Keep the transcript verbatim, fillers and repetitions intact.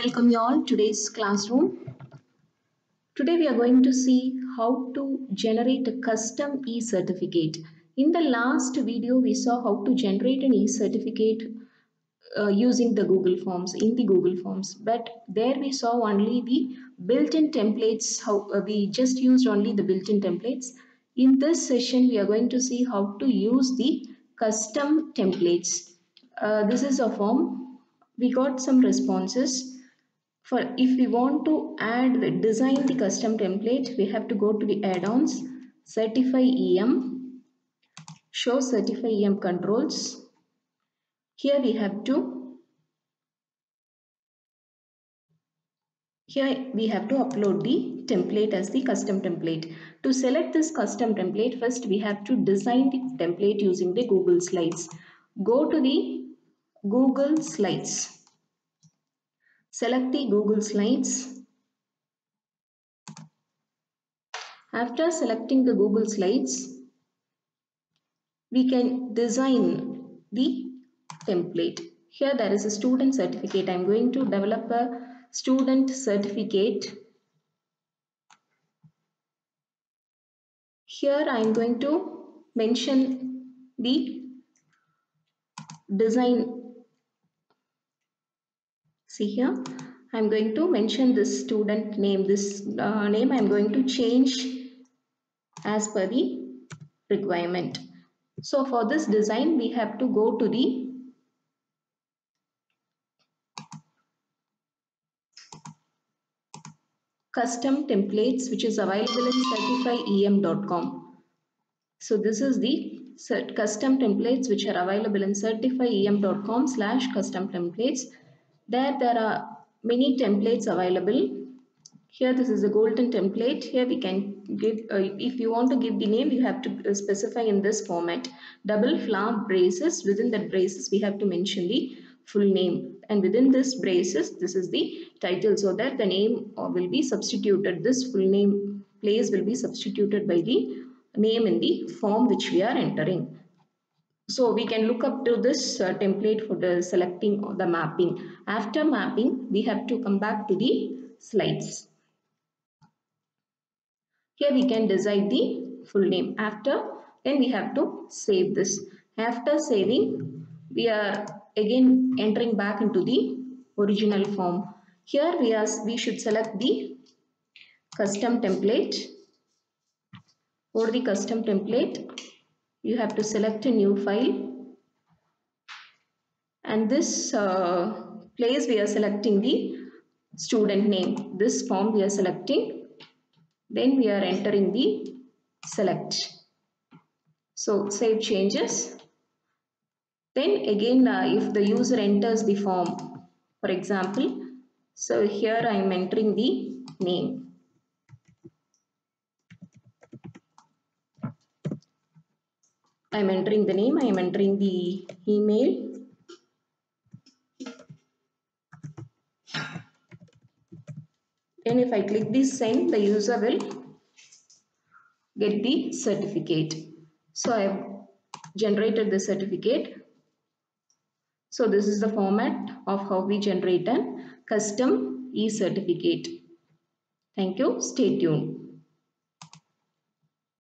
Welcome you all to today's classroom. Today we are going to see how to generate a custom e-certificate. In the last video we saw how to generate an e-certificate uh, using the Google Forms in the Google Forms, but there we saw only the built-in templates. How uh, we just used only the built-in templates. In this session we are going to see how to use the custom templates. Uh, this is a form. We got some responses. For if we want to add the design the custom template, we have to go to the add-ons, certify E M, show certify E M controls. Here we have to here we have to upload the template as the custom template. To select this custom template, first we have to design the template using the Google Slides. Go to the Google Slides. Select the Google Slides. After selecting the Google Slides, we can design the template. Here there is a student certificate. I am going to develop a student certificate. Here I am going to mention the design. See here, I am going to mention this student name. This uh, name I am going to change as per the requirement. So for this design we have to go to the custom templates, which is available in certify E M dot com. So this is the custom templates which are available in certify E M dot com slash custom templates. There there are many templates available. Here this is a golden template. Here we can give, uh, if you want to give the name, you have to specify in this format. Double flower braces. Within that braces we have to mention the full name, and within this braces this is the title, so that the name will be substituted. This full name place will be substituted by the name in the form which we are entering. So we can look up to this uh, template for the selecting the mapping. After mapping we have to come back to the slides. Here we can decide the full name. After, then we have to save this. After saving, we are again entering back into the original form. Here we are we should select the custom template. For the custom template, you have to select a new file, and this uh, place we are selecting the student name. This form we are selecting. Then we are entering the select. So save changes. Then again uh, if the user enters the form, for example, so here I am entering the name. I am entering the name, I am entering the email. Then if I click this send, the user will get the certificate. So I have generated the certificate. So this is the format of how we generate a custom e-certificate. Thank you. Stay tuned.